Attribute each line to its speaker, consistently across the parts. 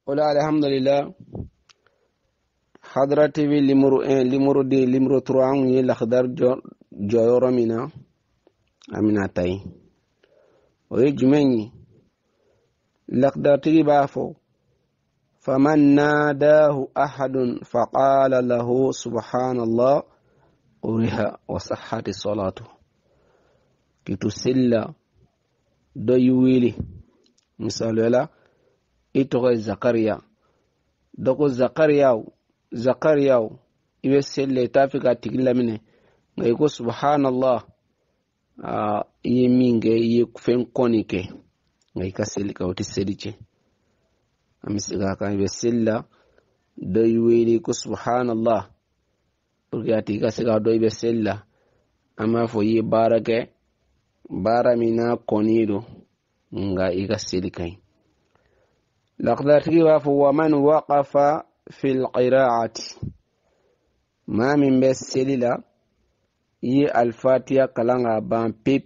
Speaker 1: Hola, alhamdulillah. Hadra TV numéro 1, numéro 2, numéro 3 on yi lakhdar joyoro mina amina tay. Oye jumeni lakhdar tigi bafo faman nadahu ahadun faqala lahu subhanallah uriha wa sahhati salatu kitu silla do yuwili misalala ito Zakaria doko Zakariya ibe selle tafika tigila mine ngai ko subhanallah yeminge ye kufen konike ngai ka sel ka woti sedice amisiga ka ibe sella do yiweli ko subhanallah urgati ka siga do ibe sella ama fo yi barake baramina konido nga iga selikai laqdarti wa fa man waqafa في القراءة ما من بسليلا ي الفاتحة كلام بان بيب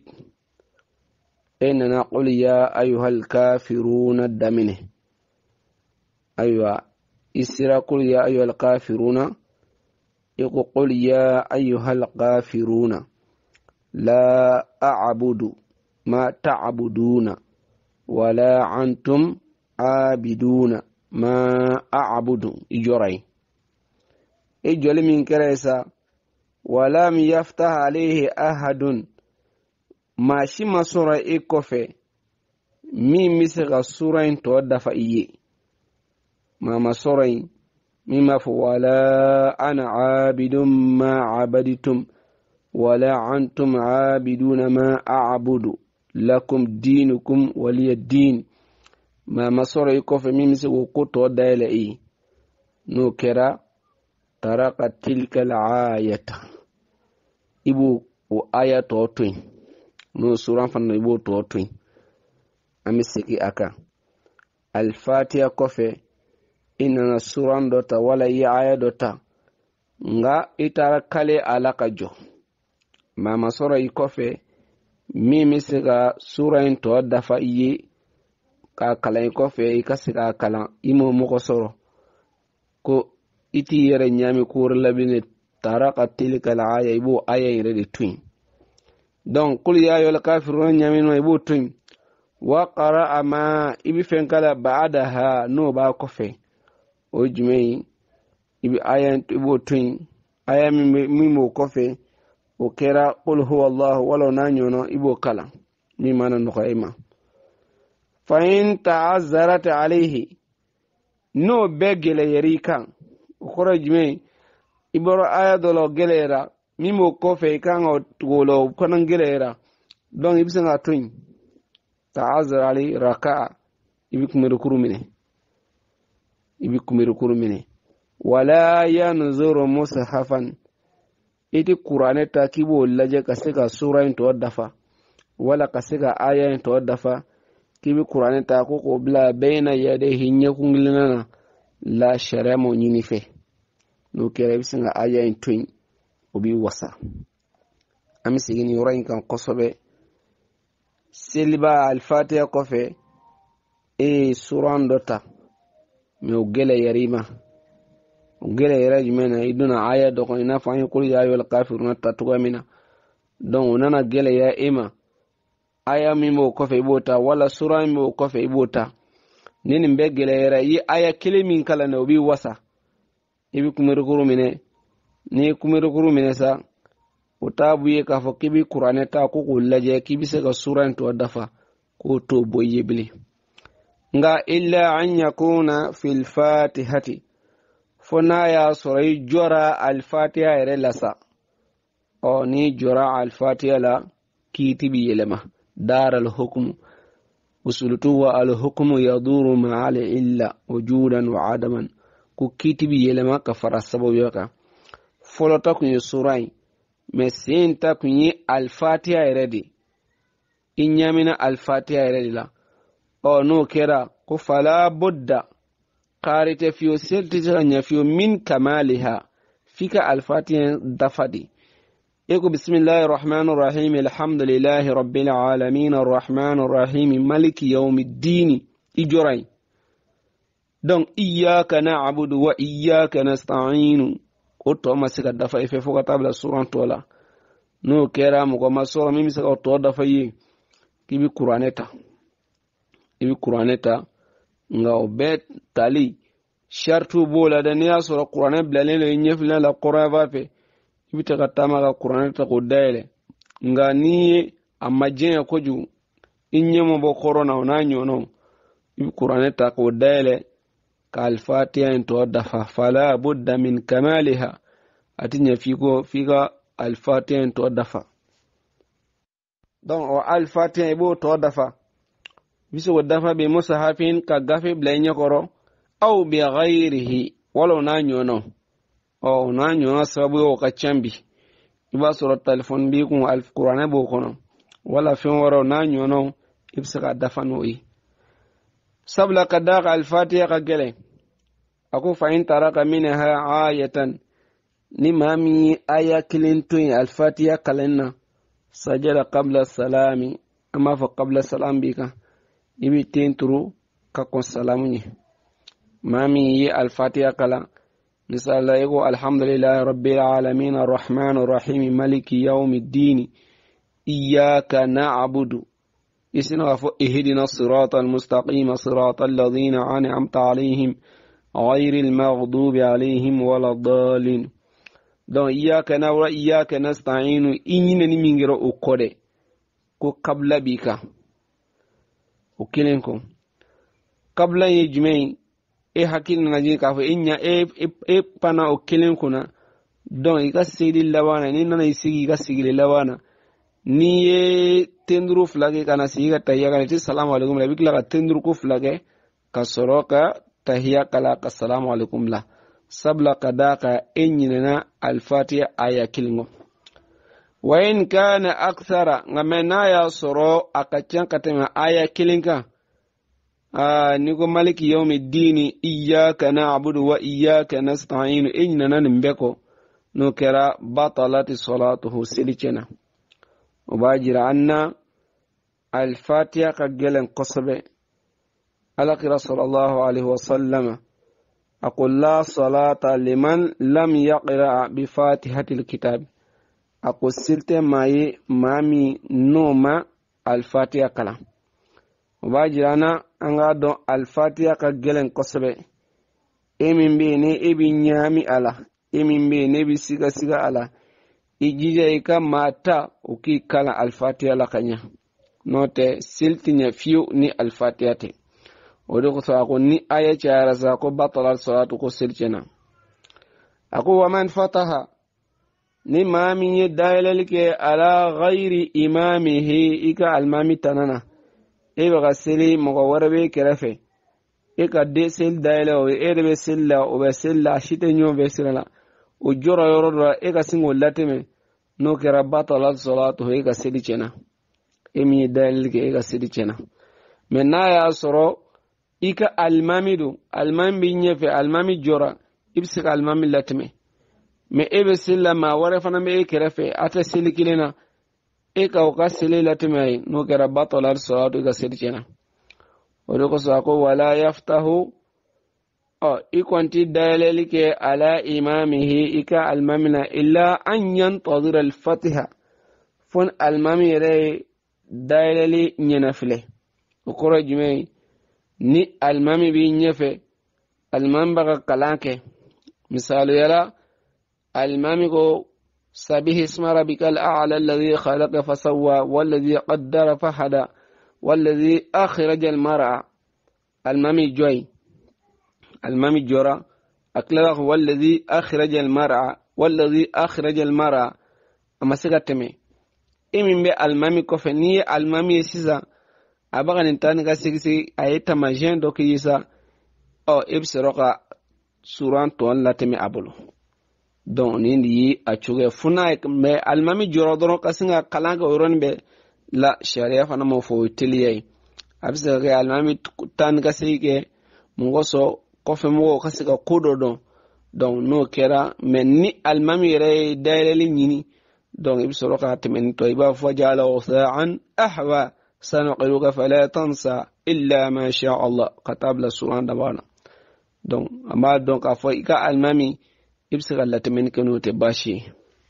Speaker 1: إن نقول يا أيها الكافرون الدمنه أيوة إسرا قل يا أيها الكافرون يقول يا أيها الكافرون لا أعبد ما تعبدون ولا أنتم عابدون ما أعبد إجري إجل من كريسا ولم يفتح عليه أحد ما شما سورة إكوفي مي مسغ سورة تودف إيه ما سورة مما فولا أنا عابد ما عبدتم ولا أنتم عابدون ما أعبد لكم دينكم ولي الدين ما masoro iko fe mimi se ko to daile e no kera taraka tilka al-ayata ibu o ayato twin no suran fan ibu to twin amisiki aka al-fatiha kofe inna suran dota wala ya aya dota nga itara kale alaka jo ma masoro iko fe mimi se ga suran to dafa iye ka kalan ko fe ka sika kalan imo moko soro ko iti yere nyami kur labine taraka tilka aya ibo aya yere de twin donc kul ya ayyuhal kafirun nyami no ibo twin wa qara'a ma ibi fen kala ba'daha no ba ko fe o jumei ibi aya ibo twin aya mi mo ko fe o kera qul huwa allah wala nanyono ibo kala ni mana no khayma فإن تعذرت عليه نو بغل يريكا خرج مي إبرو آية دولو غليرا ميمو كوفي كان غولو كنن غليرا دون يبسنغا توين تعذر عليه ركع يبكم ركورو مني ولا ينظر مصحفا إتي قرآن تاكيبو لجا كسيغا سورة تودفا ولا كسيغا آية تودفا kibi Qur'an ta ko bla bayna yadayhi nyakungilana la sharamo nyini fe no kere bisinga aya in twin obi wasa ami sigini yorain kan kosobe seliba al-fatiha kofe e suran dota me ogele yarima ogele yarajmena iduna aya do ko ina fa yaqul ya ayyuhal kafirun tatugamina don nana gele ya ima aya mimo kofe ibota wala sura mimo kofe ibota nini mbegele yera yi aya kilimin kala na obi wasa ibi kumirukuru mine ni kumirukuru mine sa utabu ye kafo kibi Qur'ane ta ko kullaje kibi se ka sura to dafa ko to boye bili nga illa an yakuna fil fatihati fona ya surai jora al fatiha ere lasa o ni jora al fatiha la kitibi yelema دار الحكم وسلطوه الحكم يدور مع العلة وجودا وعدما كتب يلما كفر السبب يوكا فلو تكون سوراي مسين تكون الفاتحة يردي إن يمنا الفاتحة يردي لا أو نو كرا كفلا بد قارت فيو سلطة فيو من كمالها فيك الفاتحة دفدي يقول بسم الله الرحمن الرحيم الحمد لله رب العالمين الرحمن الرحيم مالك يوم الدين إجري donc iyyaka na'budu wa iyyaka nasta'inu o to masika dafa ife fo tabla suran tola no kera mo ko masoro mi misaka to dafa yi kibi qur'aneta nga o bet tali shartu bola da ne asoro qur'ane blale nyefla la qur'an va fe kibi ta tama ga qur'aneta ko dele nga ni amajen ko ju inyemo bo corona ona nyono kibi qur'aneta ko dele ka al-fatiha into dafa fala budda min kamaliha atinya figa al-fatiha into dafa donc o al-fatiha bo to dafa biso dafa be musahafin ka gafe blanya koro au bi ghairihi wala na nyono o na nyono sababu o ka chambi iba sura telefon bi kun al-qur'an bo kono wala fin waro na nyono ibsaka dafa no yi sabla kadaka al-fatiha ka gele ako fa in taraka minha ayatan ni mami aya kilintun al-fatiha kalenna sajada qabla salami amma fa qabla salam bika ibi tenturu ka kon salamu ni mami yi al-fatiha kala misala yego alhamdulillahi rabbil alamin arrahmanir rahim maliki yawmiddin iyyaka na'budu isna fa ihdina siratal mustaqim siratal ladzina an'amta alaihim ghayril maghdubi alaihim waladdallin donc iyyaka na'budu wa iyyaka nasta'inu inyina ni mingiro o kode ko kabla bika o kelen ko kabla ye jumay e hakil ngaji ka fo inya e pana o kelen ko na donc ika sidi lawana ni nana isigi ka sigi lawana ni ye tendru flage kana siga tayya kana ti salamu alaikum la bikla ka tendru ko flage ka soroka tahiyya kala ka salamu alaikum la sabla kadaka enyina al-fatiha aya kilingo wa in kana akthara ngamena ya soro akachan katema aya kilinka niko maliki yawmiddin iyyaka na'budu wa iyyaka nasta'in enyina nimbeko no kera batalati salatuhu silichena ubajira anna al-fatiha kagelen qasbe alaqira sallallahu alaihi wasallam أقول لا صلاة لمن لم يقرأ بفاتحة الكتاب أقول سلت مامي نوما الفاتحة كلام وباجرانا أنغادو الفاتحة كجلن قصبة إمين بيني إبي نيامي على إمين بيني بي سيغا سيغا على إجيجا إيكا ماتا وكي كلا الفاتحة لكنيا نوتي سلت نفيو ني الفاتحة ودوكو ساكو ني آية چايرا ساكو بطل الصلاة كو سلچنا أكو ومن فتح ني مامي دايللك على غير إمامه إيكا المامي تنانا إيبغا سلي مغور بي كرفه إيكا دي سل دايلو إيري بي سلا وبسلا شيتنيو بسلا وجورا يورورا إيكا سنغو لاتمي نو كرا بطل الصلاة إيكا سلچنا إمي دايللك إيكا سلچنا من نايا سرو ika almamidu almami nyefe almami jora ibsika almami latme me ebe silla ma wara fana me kerefe ata silikilena eka o sili latme no kera batalar salatu ga sirjena odo ko sako wala yaftahu ikwanti dalilike ala imamihi ika almamina illa an yantazir al-fatiha fon almami re dalili nyenafile ukoro jumei ni almami bi nyefe almam baga kalanke misalu yala almami ko sabihi isma rabbikal a'la alladhi khalaqa fasawwa walladhi qaddara fahada walladhi akhraja almar'a almami joy almami jora akla walladhi akhraja almar'a walladhi akhraja almar'a amasigateme imimbe almami ko fe ni almami sisa abaga nintani ka sigisi ayeta majen do kiyisa ibsiroka suran ton latemi abulu donc nindi a chuge funa me almami joro doron kasinga kalanga oron be la sharia fana mo fo tiliyai abisa ke almami tan ka sike mungoso kofe mo kasika kodo donc no kera men ni almami re daireli nyini donc ibsiroka temen to iba fo jala usaan ahwa سنقرئك فلا تنسى إلا ما شاء الله كتاب السورة دبانا donc amma donc a fo ika almami ibsiga latamin kanu te bashi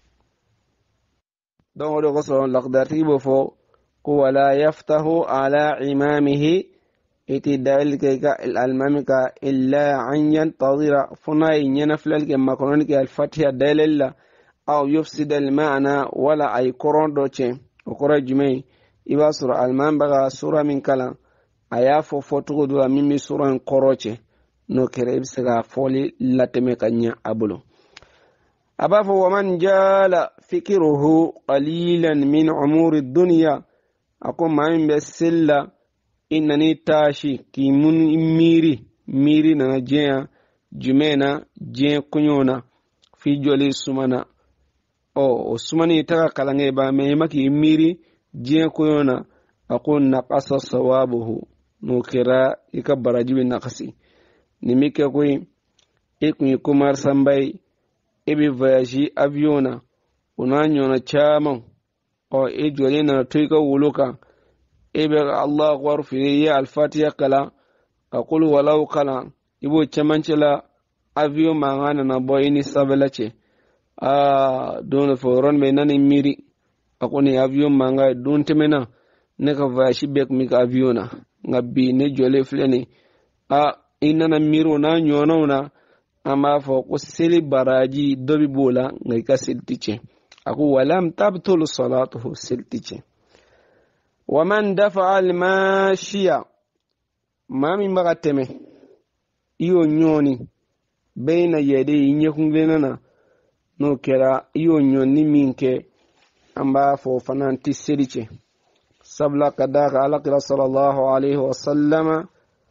Speaker 1: donc odo ko so laqdarti bo fo ko wala yaftahu ala imamihi iti dalil ke ka almami ka illa an yantadira funa yanaflal ke makron ke al-fatiha dalilla aw yufsid al-ma'na wala ay koron do che o kora jumay iba sura alman baga sura min kala aya fo fotugo do mimi sura koroche no kere ibsiga foli lateme kanya abulo abafo waman jala fikiruhu qalilan min umuri dunya ako mamin be silla innani tashi ki mun miri na jeya jumena je kunyona fi joli sumana o sumani taka kalange ba me maki miri je kunyona ako naqasa sawabuhu no kira ika barajibi naqasi nimike koy ikuni kumar sambay ibi voyage aviona una nyona chama o ejole na tuika wuluka ibe Allah akbar fi ya al-fatiha kala aqul walau kala ibo chamanchela avion mangana na boyini sabelache don foron me nan miri akoni avion manga don temena ne ka voyage bek mi ka aviona ngabi ne jole fleni inana miro na nyona amma fo ko seli baraji dobi bola ngai ka siltiche aku walam tabtul salatuhu siltiche waman dafa al-mashiya mami magateme iyo nyoni baina yede nyekunglena no kera iyo nyoni minke amba fo fananti seliche sabla kadaka ala kira sallallahu alaihi wasallama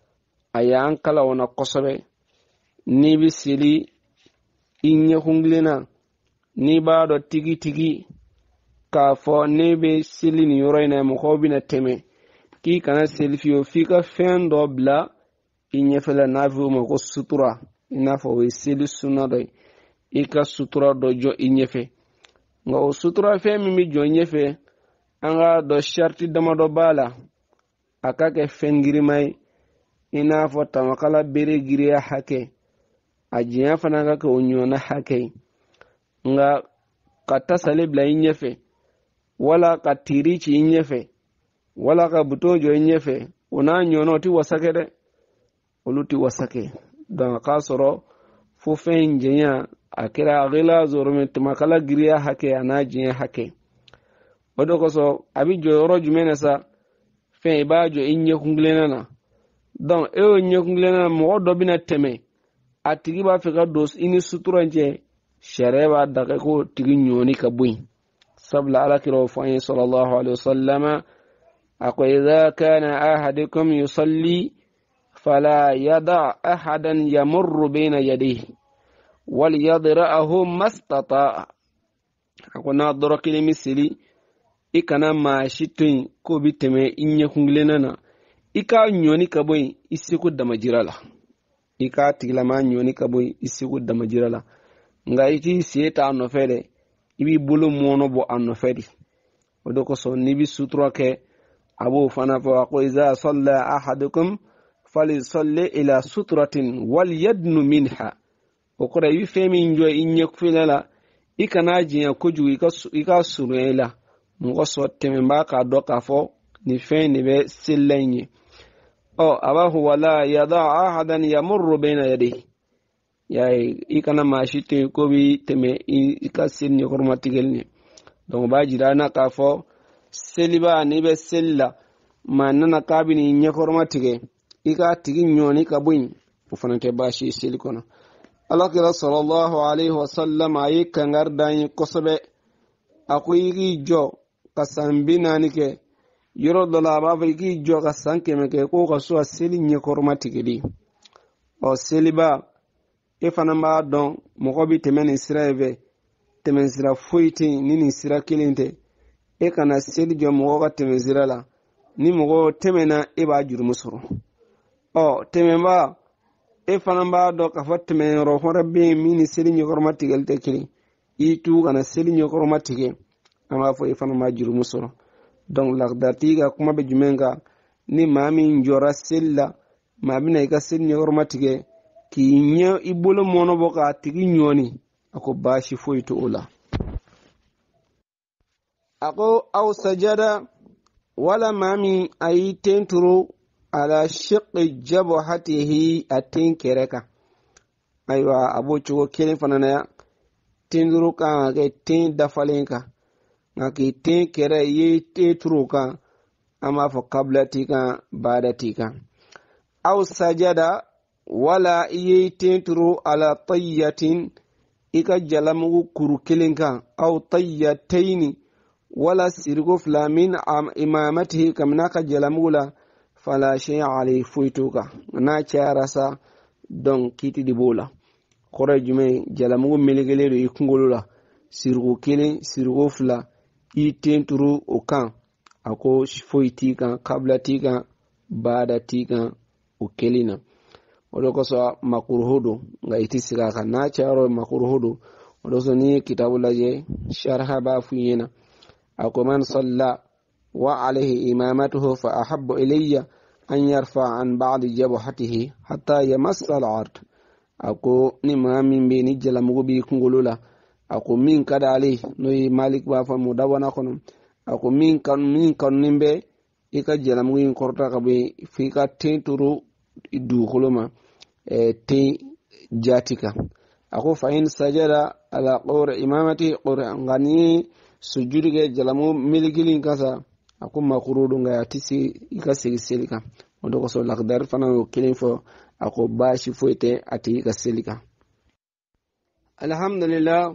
Speaker 1: ayan kala wana kosobe ni bi sili inye kunglena ni ba do tigi ka fo ni bi sili ni yoroina mo ko bina teme ki kana selfie fika fen do bla inye fela na vu mo ko sutura ina fo we sili sunna do ika sutura do jo inye fe nga o sutura fe mi jo inye fe anga do sharti dama do bala akake fengiri mai ina fo tamakala bere giriya hake ajiya fana ka onyona hake nga kata salibla inyefe wala ka tirichi inyefe wala ka butojo inyefe una nyono ti wasake de oluti wasake dan ka soro fu fen jenya akira gila zoro tamakala giriya hake anajiya hake odo so abijo yoro jumene sa fen ibajo inye kunglena na donc nyekunglena mo do bina teme atigi ba fe ka dos ini suturanje shareba daga ko tigi nyoni ka buin sabla ala kiro fa sallallahu alaihi wasallam ako idha kana ahadukum yusalli fala yada ahadan yamurru bayna yadayhi wal yadra'ahu mastata ako na dorokili misili ikana ma shitin ko biteme inyekunglena na ika nyoni kaboy isiku da majirala ika tiglama nyoni kaboy isiku da majirala nga iti sieta anno fede ibi bulu mono bo anno fedi odoko so nibi sutra ke abu fana fa ko iza salla ahadukum falisalli ila sutratin wal yadnu minha okora wi femi njo inye kufilala ikana jiya koju ika surela ngo so temba ka doka fo ni fe ni be silenye abahu wala yada ahadan yamurru bayna yadihi yai ikana mashite ko bi teme ikasin ni hormatigelni donc ba jirana ka fo seliba ni be sella manana kabini nya hormatige ika tigi nyoni ka buin ufanante bashi silikono alakira sallallahu alaihi wasallam ayi kangar dani kosobe akuyi jo kasambina nike yoro dola ba ki jo ka sanke meke ko ka so seli nye kormatike di o seliba e fanamba don mo bi temen israeve temen sira foiti ni sira kilinte e kana seli jo mo ka temen sira la ni mo temena e ba juru musoro tememba e fanamba do ka fatme ro horabbe mini seli nye kormatike te kili itu kana seli nye kormatike ama fo e fanamba juru musoro donc laqdatiga kuma be jumenga ni mami njora sella mabina ika sel nyormatige ki nye ibolo mono boka tigi nyoni ako bashi foyto ola ako aw sajada wala mami ayi tenturu ala shiqqi jabhatihi atin kereka aywa abo chugo kelen fanana ya tinduru ka ke tin dafalenka ngaki tin kere yi teturu ka ama fo qablati ka badati ka aw sajada wala yi tenturu ala tayyatin ika jalamugu kuru kelenka aw tayyataini wala sirgo flamin imamatihi kamna ka jalamula fala shay alayhi fuituka na charasa don kiti dibola kore jume jalamugu melegeledo ikungolula sirgo kelen sirgo fla itenturu okan ako fuitika kablatika badatika ukelina odoko so makruhudu nga itisika kana charo makruhudu odoso ni kitabu laje sharha ba fuyena ako man salla wa alayhi imamatuhu fa ahabbu ilayya an yarfa an ba'd jabhatihi hatta yamassa al-ard ako ni mamin be ni jalamugo bi kungolula ako min kada ali no malik ba fa mudawana kono ako min kan nimbe ika jalamugo in korta ka be fika tenturu du khuluma te jatika ako fa in sajada ala qawr imamati qur'an ngani sujudi ge jalamu miligilin kasa ako makrudu nga tisi ika selika ondo ko so lakdar fana kilin fo ako bashi foite ati ika selika alhamdulillah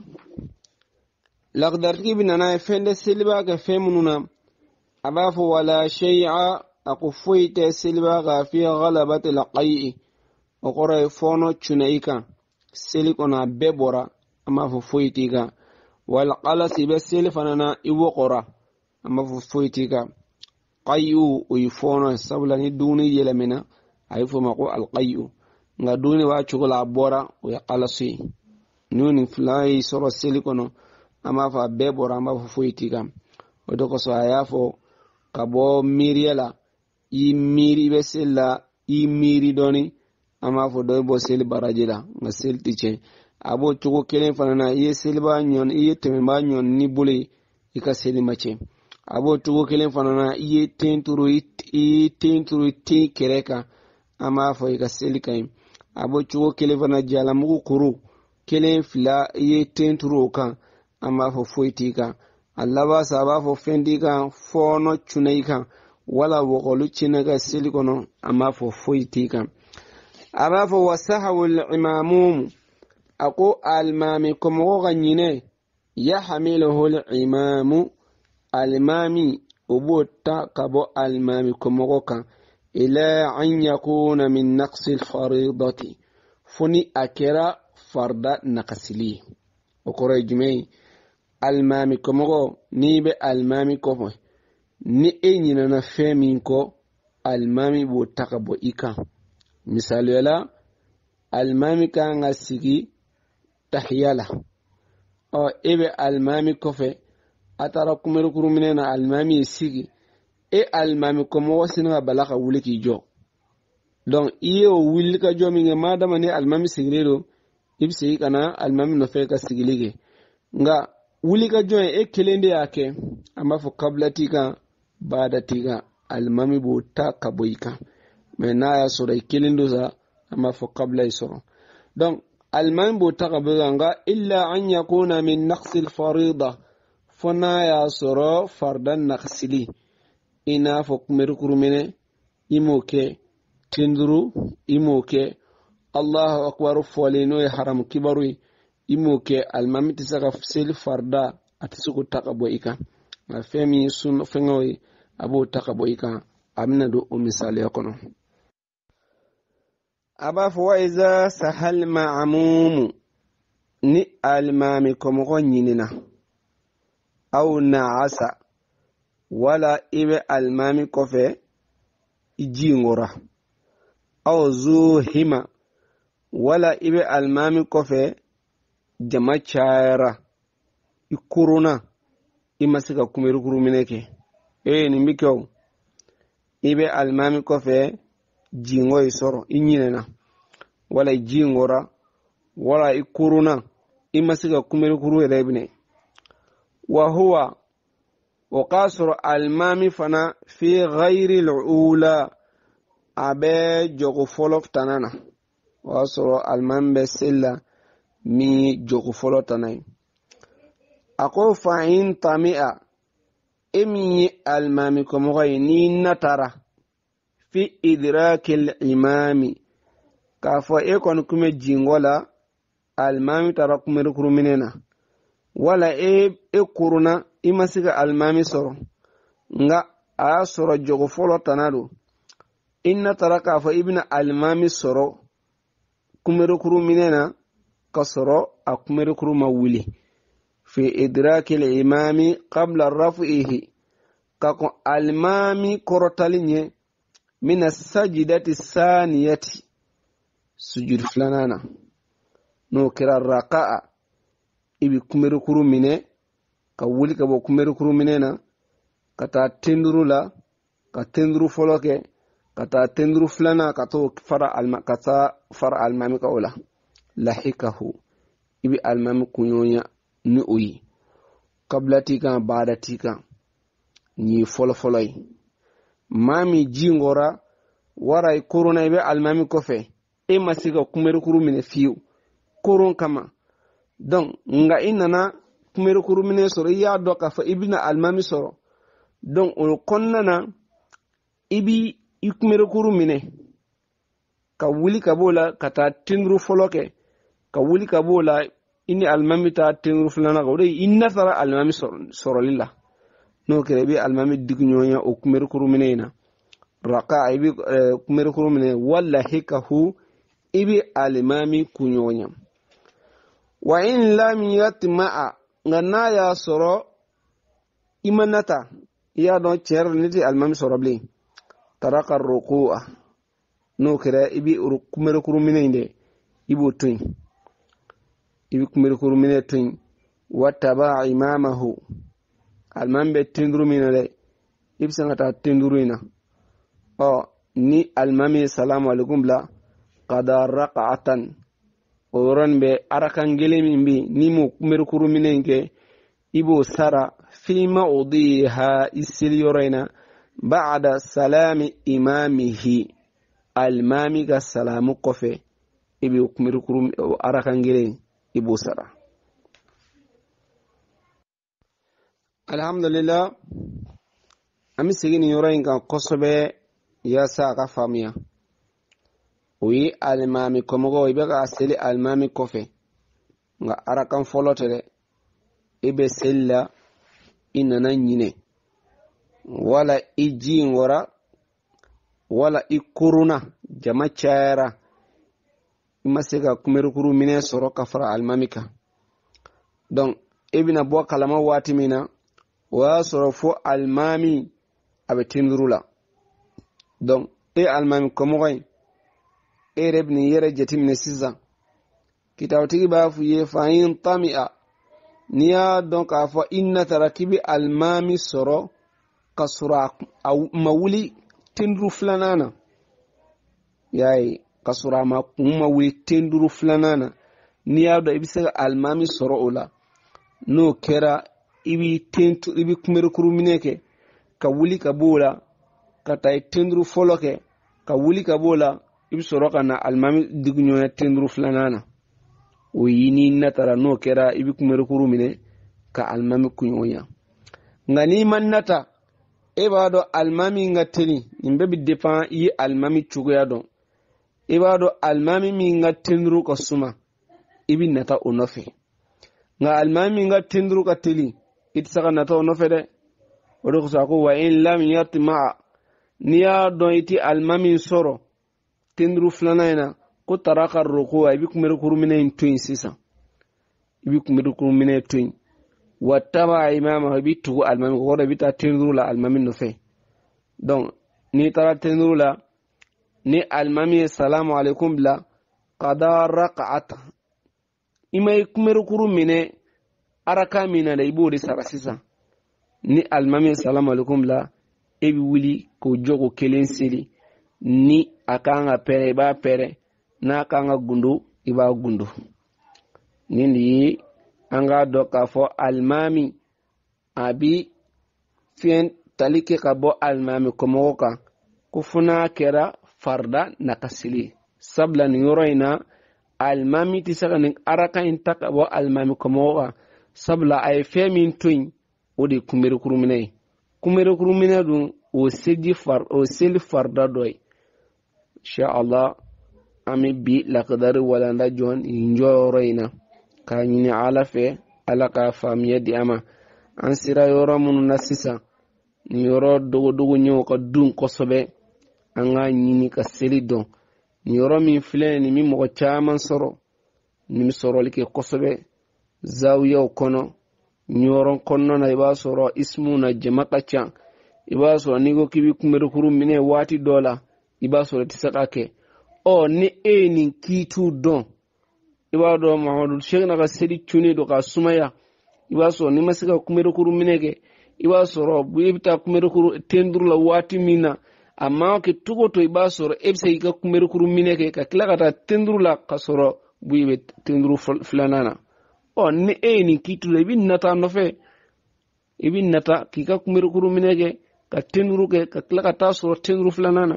Speaker 1: lakdar kibina na fende seliba ga femununa abafu wala shay'a ako foite seliba ga fi ghalabat alqai okore fono chunaika selikona bebora ama fo foitiga wal qalasi be selfanana iwqora ama fo foitiga qayu uifono sabla ni duni yelemena ayfo mako alqayu nga duni wa chugula bora o qalasi nuni flai soro selikono ama fa bebora ama fo foitiga odoko so ayafo kabo miriela i miri be sella i miri doni ama fo do bo sel barajila nga sel tiche abo chugo kelen fanana ye selba nyon ye temba nyon ni bule ika selimache abo chugo kelen fanana ye tenturu ti kereka ama fo ika selikai abo chugo kelen fanana jalamu kuru kelen fila ye tenturu kan ama fo foitika Allah ba saba fo fendika fono chunaika wala wogolu chinaga selikono ama fo foitika aba fo wasahu al-imamum ako almami komo ganyine yahmiluhu al-imamu almami ubutta kabo almami komo kan ila an yakuna min naqsi al-faridati funi akira farda naqsili okore jumei almami komo ni be almami komo ni enyina na femi ko almami bo takabo ika misali yala almami kanga sigi tahiyala o ebe almami kofe atara kumeru kurumine na almami sigi almami komo wasina balaka wuliki jo donc iyo wulika jo minge madama ni almami sigirero ibsi kana almami no feka sigilige nga wulika jo kelende yake ama fo kablatika badatika almami bo takaboika mena ya sura kilindo za ama fo qabla isoro donc alman bo taqabanga illa an yakuna min naqsi al-farida fona ya sura fardan naqsili ina fo merkurumene imoke tinduru imoke Allahu akbar folino ya haram kibaru imoke almami tisaka sel farda atisuko taqaboika afemi sun fengoy abo taqaboika amna do misali yakono aba fo wa iza sahal ma'mum ni almami komo nyinina aw na'asa wala ibe almami kofe ijingora aw zuhima wala ibe almami kofe jama chaira ikuruna imasika kumerukuru mineke ni mbikyo ibe almami kofe jingo isoro inyinena wala i jingora wala i kuruna i masiga kumeri kuru yɛrɛ wa huwa o k'a sɔrɔ alimami fana fi ghayri l'ula a bɛ jogo fɔlɔ tana na o y'a sɔrɔ alimami bɛ seli la min jogo fɔlɔ tana ye a ko fa in tami'a e min ye alimami kɔmɔgɔ ye n'i natara fi idrakil imami k'a fɔ e kɔni kun bɛ jingo la alimami taara kumeri kuru minɛ na wala e kuruna i ma se ka alimami sɔrɔ nga a y'a sɔrɔ jogo fɔlɔ tana don i natara k'a fɔ i bɛna alimami sɔrɔ kumeri kuru minɛ na ka sɔrɔ a kumeri kuru ma wuli fi idrakil imami qabla raf'ihi ka kɔn alimami kɔrɔtali ɲɛ mina sajidati saniyati sujud filanan na n'o kɛra raka'a i bi kumeri kuru minɛ ka wuli ka bɔ kumeri kuru minɛ na ka taa tenduru la ka tenduru fɔlɔ kɛ ka taa tenduru filanan ka taa fara alimami ka o la lahikahu i bi alimami kunɲɔgɔnya ni o ye kabila t'i kan baada t'i kan ni ye fɔlɔfɔlɔ ye maa min jingɔra wara i korona i bɛ alimami kɔfɛ e ma se ka kumeri kuru minɛ fiyewu koron kama donc nga i nana kumeri kuru minɛ sɔrɔ i y'a dɔn k'a fɔ i bɛna alimami sɔrɔ donc o kɔnɔna na i bi i kumeri kuru minɛ ka wuli ka b'o la ka taa tenduru fɔlɔ kɛ ka wuli ka b'o la i ni alimami taa tenduru filanan kan o de i natara alimami sɔrɔli la n'o kɛra i bɛ alimami digi ɲɔgɔnya o kumeri kuru minɛ in na raka i bɛ kumeri kuru minɛ wala hikahu i bɛ alimami kunɲɔgɔnya wa in lam yatma'a nga n'a y'a sɔrɔ i ma nata i y'a dɔn tiɲɛ yɛrɛ ne tɛ alimami sɔrɔ bilen taraka ruku'a n'o kɛra i bɛ kumeri kuru minɛ in dɛ i b'o to yen i bɛ kumeri kuru minɛ to yen wa taba imamahu alimami bɛ tenduru min na dɛ i bɛ se ka taa tenduru in na ni alimami ye salamu alaikum bila qada raka'atan o yɔrɔnin bɛ arakan kelen min bɛ ni m'o kumeri kuru minɛ in kɛ i b'o sara fi mawdiha i seli yɔrɔ in na ba'da salami imamihi alimami ka salamu kɔfɛ i bɛ kumeri kuru arakan kelen i b'o sara. Alhamdulillah an bɛ segin nin yɔrɔ in kan kosɛbɛ yaasa a ka faamuya o ye alimami kɔmɔgɔw i bɛ ka seli alimami kɔfɛ nka arakan fɔlɔ tɛ dɛ i bɛ seli la i nana ɲinɛ wala i jingɔra wala i korona jama cayara i ma se ka kumeri kuru minɛ sɔrɔ ka fara alimami kan donc i bɛna bɔ kalama waati min na o y'a sɔrɔ fo alimami a bɛ tenduru la donc e alimami kɔmɔgɔ in e yɛrɛ bɛ nin yɛrɛ jateminɛ sisan kitabutigi b'a fɔ i ye fa in tami'a n'i y'a dɔn k'a fɔ i natara k'i bɛ alimami sɔrɔ ka sɔrɔ a ma wuli tenduru filanan na y'a ye ka sɔrɔ a ma kun ma wuli tenduru filanan na n'i y'a dɔn i bɛ se ka alimami sɔrɔ o la n'o kɛra i bɛ kumeri kuru minɛ kɛ ka wuli ka b'o la ka taa tenduru fɔlɔ kɛ ka wuli ka b'o la i bɛ sɔrɔ ka na alimami digi ɲɔgɔnya tenduru filanan na o ye n'i natara n'o kɛra i bɛ kumeri kuru minɛ ka alimami kunɲɔgɔnya nka n'i ma nata e b'a dɔn alimami min ka teli nin bɛɛ bɛ dépend i ye alimami cogoya dɔn i b'a dɔn alimami min ka tenduru ka suma i bɛ nata o nɔfɛ nka alimami min ka tenduru ka teli i tɛ se ka nata o nɔfɛ dɛ o de kosɔn a ko wa in lam yatma'a n'i y'a dɔn i tɛ alimami sɔrɔ tenduru filanan in na ko taraka ruku'a i bɛ kumeri kuru minɛ in to yen sisan i bɛ kumeri kuru minɛ to yen wa taba imama i bɛ tugu alimami kɔ i bɛ taa tenduru la alimami nɔfɛ donc n'i taara tenduru la ni alimami ye salamu alaikum bila qada raka'ata i ma ye kumeri kuru minɛ araka min na dɛ i b'o de sara sisan ni alimami ye salamu alaikum bila e bɛ wuli k'o jɔ ko kelen seli ni a kan ka pɛrɛ i b'a pɛrɛ na kanga gundu iba gundu nindi anga do ka fo almami abi fien talike ka bo almami komo ka kufuna kera farda nakasili sabla ni yoroina almami ti saka ni araka intaka bo almami komo ka sabla ay femin tuin odi kumere kurumine dun o seli farda doy insha Allah ami bi laqdar wala nda jon injo roina ka nyini ala fe ala ka famiya di ama an sira yoro mun nasisa ni yoro dogo nyew ka dun kosobe anga nyini ka seli don ni yoro min file ni mi mo chaman soro ni mi soro like kosobe zawiya kono nyoron konno na iba soro ismu na jamaka chan iba soro nigo kibi kumeru kurumine wati dola iba soro tisakake o ni ni kitu don iba do Muhammadu Sheikh na ka sedi chuni do ka sumaya iba soro ni masika kumeru kurumine ke iba soro buibita kumeru kuru tendru la wati mina amma ke tugo to iba soro ebse ika kumeru kurumine ke ka kila kata tendru la ka soro buibe tendru flanana o ni ni kitu le bin nata no fe ibin nata kika kumeru kurumine ke ka tendru ke ka kila kata soro tendru flanana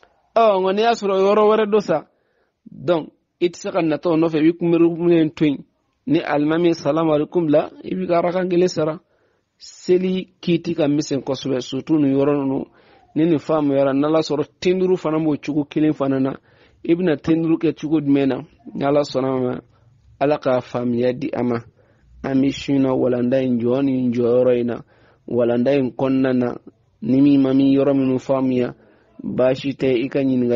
Speaker 1: o ngoni asoro yoro wore dosa donc itisa nato no fe bi kumeru kurumine twin ni almami salamu alaikum la ibi garaka ngele sara seli kiti ka misen kosobe surtout nu yoro no ni famu yara nala soro tendru fana mo chugo kilin fana na ibna tendru ke chugo dmena nala sonama alaka famiya di ama amishina walanda injoni injoroina walanda inkonnana nimi mami yoro minu famiya bashi te ikanyin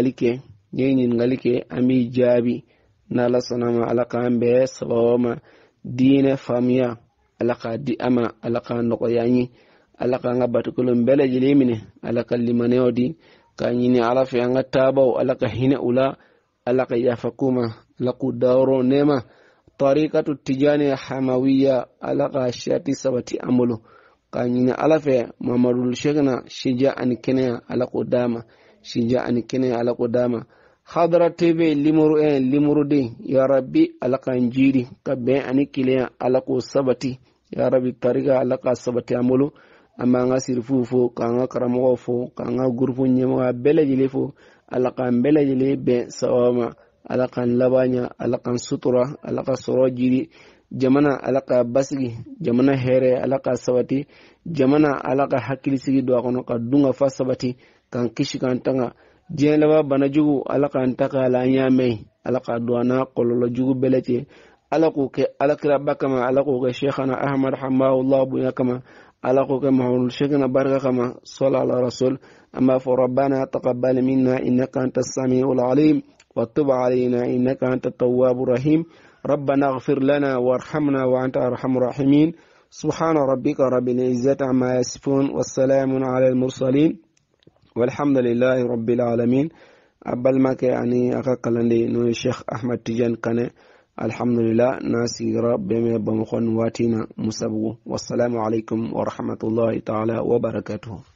Speaker 1: ngalike ami jabi nala sonama alaka ambe sabawama dine famiya alaka di ama alaka noko yanyi alaka nga batukulo mbele jilimine alaka limaneo di kanyini alafi anga tabaw alaka hine ula alaka yafakuma laku dawro nema tariqatu tijani hamawiyya alaka shati sabati amulu kanyini alafi Muhammadu Sheikhna shija anikene alako dama khadra tv limuru de ya rabbi alaka njiri kabe anikile alako sabati ya rabbi tariqa alaka sabati amulu amma nga sirfu fo kanga karamo fo kanga gurfu nyema bele jile fo alaka bele jile be sawama alaka labanya alaka sutura alaka soro jiri jamana alaka basigi jamana here alaka sabati jamana alaka hakili sigi do akono ka dunga fa sabati kan kishi kan tanga jelaba banajugu alaka antaka la nyame alaka duana kololo jugu belete alako ke alakira bakama alako ke Sheikhana Ahmad hamdulillah bu yakama alako ke Muhammadu Sheikhna baraka kama sallallahu alaihi rasul amma fa rabbana taqabbal minna innaka antas samiul alim wa tub alaina innaka antat tawwabur rahim ربنا اغفر لنا وارحمنا وأنت أرحم الراحمين سبحان ربك رب العزة عما يصفون والسلام على المرسلين والحمد لله رب العالمين أبل ما يعني أكاكلندي نو الشيخ أحمد تيجان كان الحمد لله ناسي رب بمخون واتينا مسبو والسلام عليكم ورحمة الله تعالى وبركاته